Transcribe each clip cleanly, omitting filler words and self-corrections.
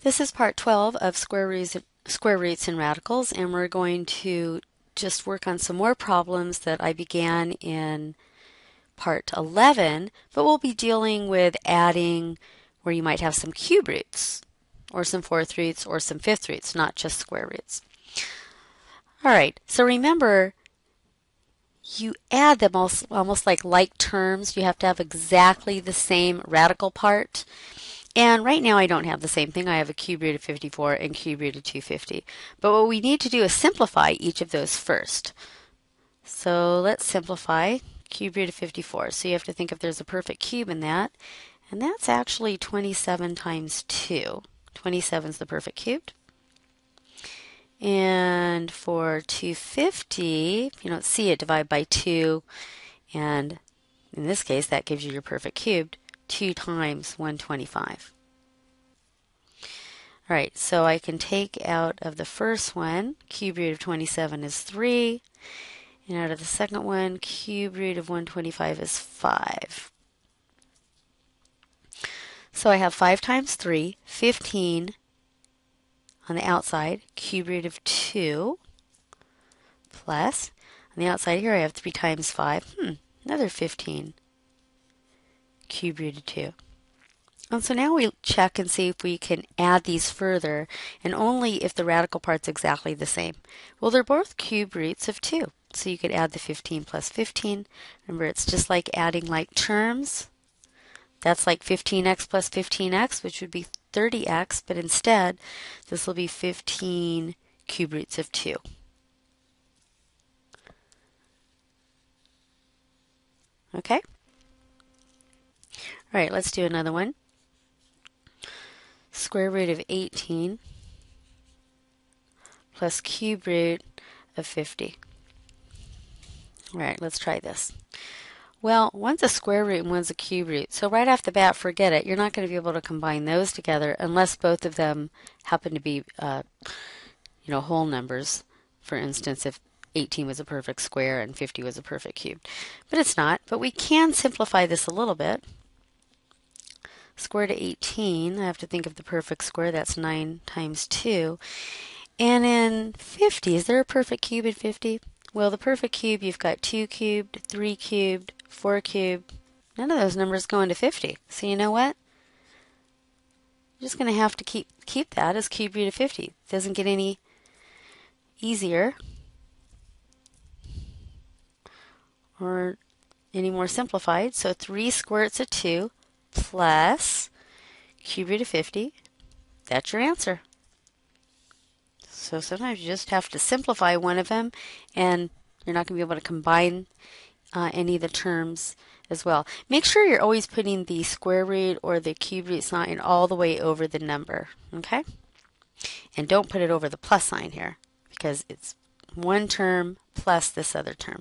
This is part 12 of square roots and radicals, and we're going to just work on some more problems that I began in part 11, but we'll be dealing with adding where you might have some cube roots, or some fourth roots, or some fifth roots, not just square roots. All right, so remember, you add them almost like terms. You have to have exactly the same radical part. And right now I don't have the same thing. I have a cube root of 54 and cube root of 250. But what we need to do is simplify each of those first. So let's simplify cube root of 54. So you have to think if there's a perfect cube in that. And that's actually 27 times 2. 27 is the perfect cube. And for 250, if you don't see it, divide by 2. And in this case, that gives you your perfect cubed. 2 times 125. All right, so I can take out of the first one, cube root of 27 is 3, and out of the second one, cube root of 125 is 5. So I have 5 times 3, 15 on the outside, cube root of 2, plus, on the outside here I have 3 times 5, another 15. Cube root of 2. And so now we check and see if we can add these further, and only if the radical part's exactly the same. Well, they're both cube roots of 2, so you could add the 15 plus 15. Remember, it's just like adding like terms. That's like 15x plus 15x, which would be 30x, but instead, this will be 15 cube roots of 2. Okay? All right, let's do another one. Square root of 18 plus cube root of 50. All right, let's try this. Well, one's a square root and one's a cube root, so right off the bat, forget it. You're not going to be able to combine those together unless both of them happen to be, whole numbers. For instance, if 18 was a perfect square and 50 was a perfect cube. But it's not. But we can simplify this a little bit. Square root of 18, I have to think of the perfect square, that's 9 times 2. And in 50, is there a perfect cube in 50? Well, the perfect cube, you've got 2 cubed, 3 cubed, 4 cubed. None of those numbers go into 50. So you know what? You're just going to have to keep that as cube root of 50. It doesn't get any easier or any more simplified. So 3 square roots of 2 plus cube root of 50, that's your answer. So sometimes you just have to simplify one of them, and you're not going to be able to combine any of the terms as well. Make sure you're always putting the square root or the cube root sign all the way over the number, okay? And don't put it over the plus sign here, because it's one term plus this other term.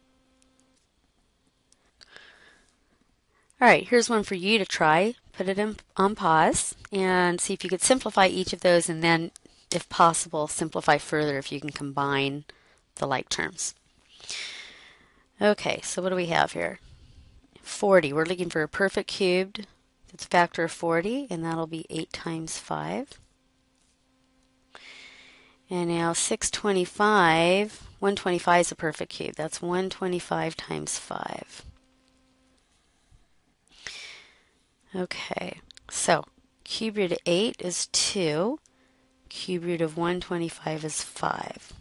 All right, here's one for you to try. Put it on pause and see if you could simplify each of those, and then, if possible, simplify further if you can combine the like terms. Okay, so what do we have here? 40. We're looking for a perfect cubed. It's a factor of 40, and that'll be 8 times 5. And now 625. 125 is a perfect cube. That's 125 times 5. Okay, so cube root of 8 is 2. Cube root of 125 is 5.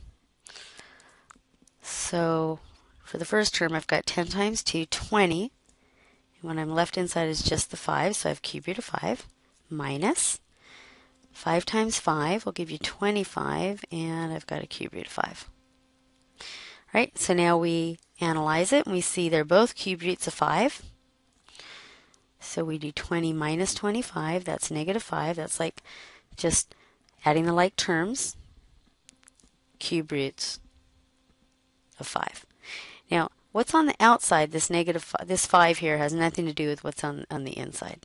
So for the first term, I've got 10 times 2, 20. And what I'm left inside is just the 5, so I have cube root of 5 minus 5 times 5 will give you 25, and I've got a cube root of 5. All right, so now we analyze it, and we see they're both cube roots of 5. So we do 20 minus 25, that's negative 5. That's like just adding the like terms, cube roots of 5. Now, what's on the outside, this negative, this 5 here, has nothing to do with what's on the inside.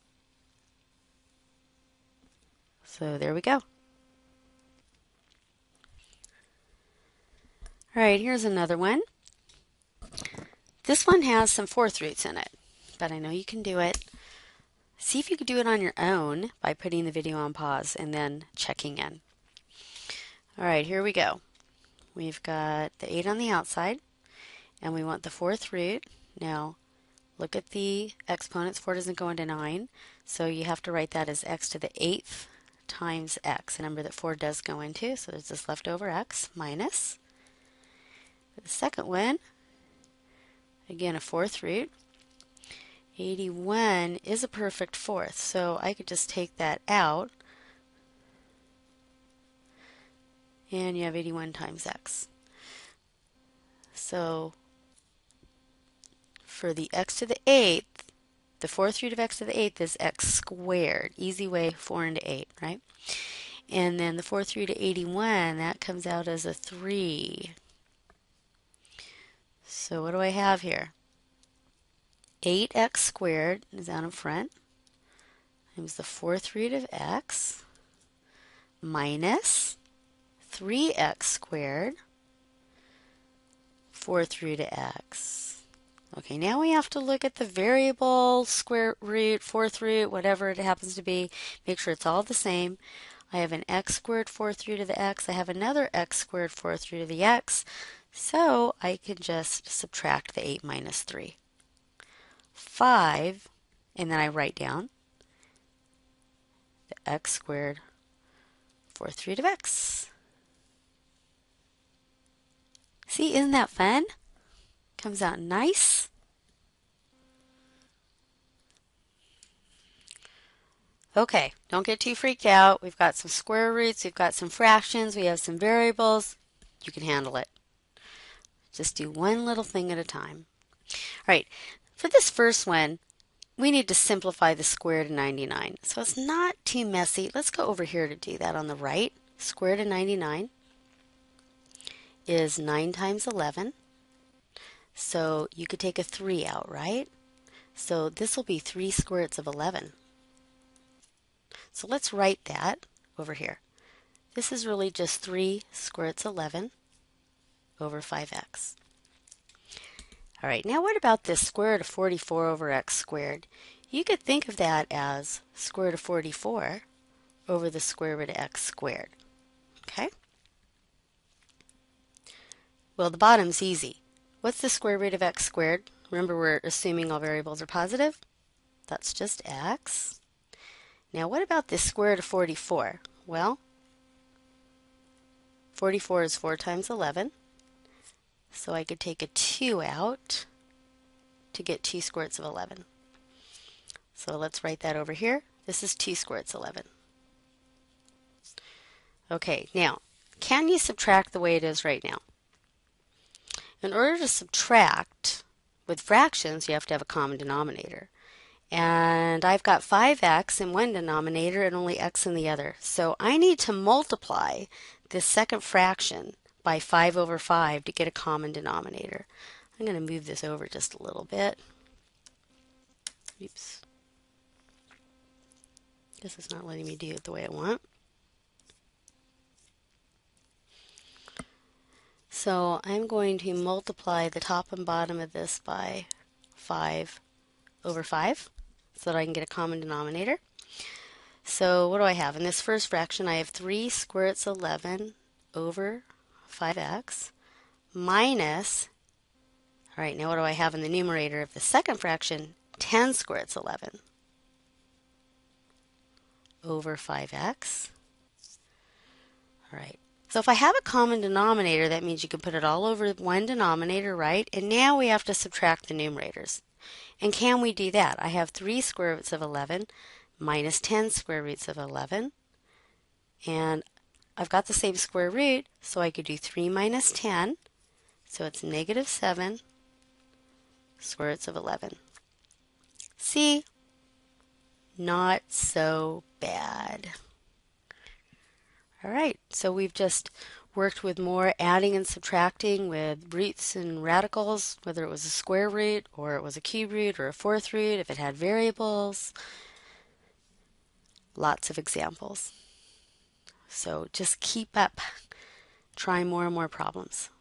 So there we go. All right, here's another one. This one has some fourth roots in it, but I know you can do it. See if you could do it on your own by putting the video on pause and then checking in. All right, here we go. We've got the 8 on the outside, and we want the 4th root. Now, look at the exponents. 4 doesn't go into 9, so you have to write that as x to the 8th times x, a number that 4 does go into, so there's this leftover x minus the second one, again a 4th root. 81 is a perfect 4th, so I could just take that out, and you have 81 times x. So for the x to the 8th, the 4th root of x to the 8th is x squared. Easy way, 4 into 8, right? And then the 4th root of 81, that comes out as a 3. So what do I have here? 8x squared is out in front times the 4th root of x minus 3x squared 4th root of x. Okay, now we have to look at the variable, square root, 4th root, whatever it happens to be. Make sure it's all the same. I have an x squared 4th root of the x. I have another x squared 4th root of the x. So I can just subtract the 8 minus 3. 5, and then I write down the x squared 4th root of x. See, isn't that fun? Comes out nice. Okay, don't get too freaked out. We've got some square roots, we've got some fractions, we have some variables. You can handle it. Just do one little thing at a time. All right, for this first one, we need to simplify the square root of 99. So it's not too messy. Let's go over here to do that on the right. Square root of 99 is 9 times 11. So you could take a 3 out, right? So this will be 3 square roots of 11. So let's write that over here. This is really just 3 square roots of 11 over 5x. All right, now what about this square root of 44 over x squared? You could think of that as square root of 44 over the square root of x squared. Okay? Well, the bottom's easy. What's the square root of x squared? Remember, we're assuming all variables are positive. That's just x. Now, what about this square root of 44? Well, 44 is 4 times 11. So I could take a 2 out to get 2 square roots of 11. So let's write that over here. This is 2 square roots of 11. Okay, now, can you subtract the way it is right now? In order to subtract with fractions, you have to have a common denominator. And I've got 5x in one denominator and only x in the other. So I need to multiply this second fraction by 5 over 5 to get a common denominator. I'm going to move this over just a little bit. Oops. Guess it's not letting me do it the way I want. So I'm going to multiply the top and bottom of this by 5 over 5 so that I can get a common denominator. So what do I have? In this first fraction, I have 3 square roots of 11 over 5x minus, all right, now what do I have in the numerator of the second fraction? 10 square roots of 11 over 5x. All right. So if I have a common denominator, that means you can put it all over one denominator, right? And now we have to subtract the numerators. And can we do that? I have 3 square roots of 11 minus 10 square roots of 11. And I've got the same square root, so I could do 3 minus 10. So it's negative 7 square roots of 11. See? Not so bad. All right, so we've just worked with more adding and subtracting with roots and radicals, whether it was a square root or it was a cube root or a 4th root, if it had variables. Lots of examples. So just keep up, try more and more problems.